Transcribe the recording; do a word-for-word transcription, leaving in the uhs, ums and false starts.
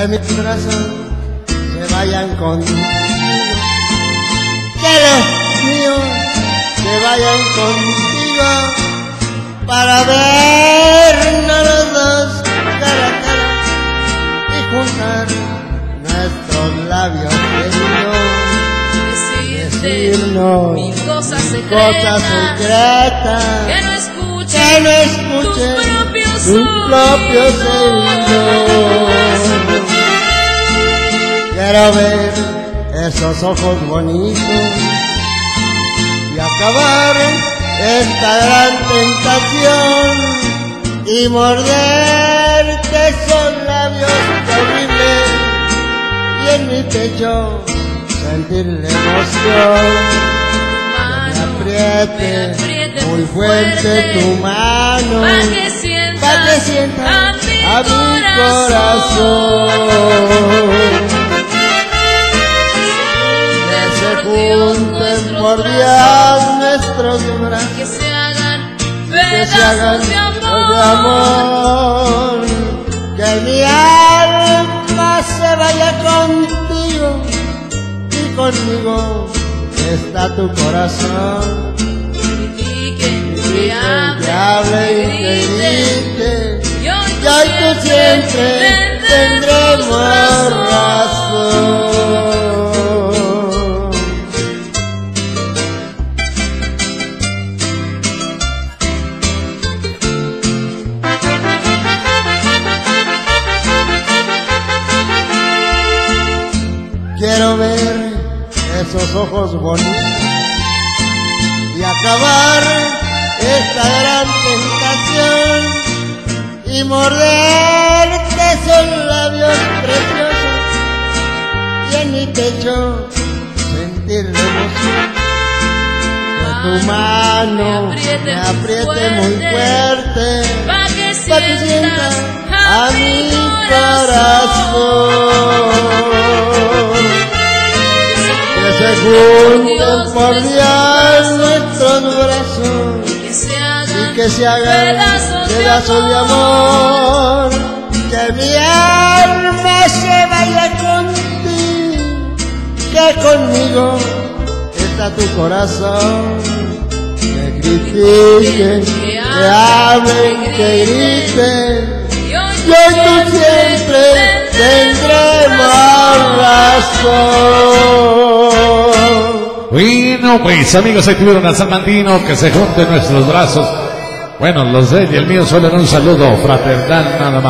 que mis brazos se vayan contigo, que los míos se vayan contigo, para vernos los dos cara a cara y juntar nuestros labios queridos, decirnos mil cosas cosas secretas, que no escuchen, que no escuchen tus propios tus propios oídos. Quiero ver esos ojos bonitos y acabar esta gran tentación y morderte esos labios horribles y en mi pecho sentir la emoción. Que me apriete muy fuerte tu mano, pa' que sientas, pa' que sientas a mi, a mi corazón. corazón. Que se junten por Dios nuestros brazos, Que se hagan que se hagan pedazos de amor, de amor, que mi alma se vaya contigo y conmigo está tu corazón. critiquen, que Que hablen, hable y que griten, grite, y hoy y hoy tú siempre tendremos razón. Quiero ver esos ojos bonitos y acabar esta gran tentación y morderte esos labios preciosos y en mi pecho sentir la emoción. Que tu mano me apriete muy fuerte, pa' que pa' que sientas a mi corazón. Que se junten por Dios nuestros brazos que se hagan, y que se hagan pedazos de pedazos de amor. Que mi alma se vaya contigo, que conmigo está tu corazón. Que critiquen, que hablen, que griten, y hoy y hoy tú siempre tendremos razón. Bueno, pues amigos, ahí tuvieron a San Martino, que se junten nuestros brazos. Bueno, los de él y el mío solo en un saludo fraternal nada más.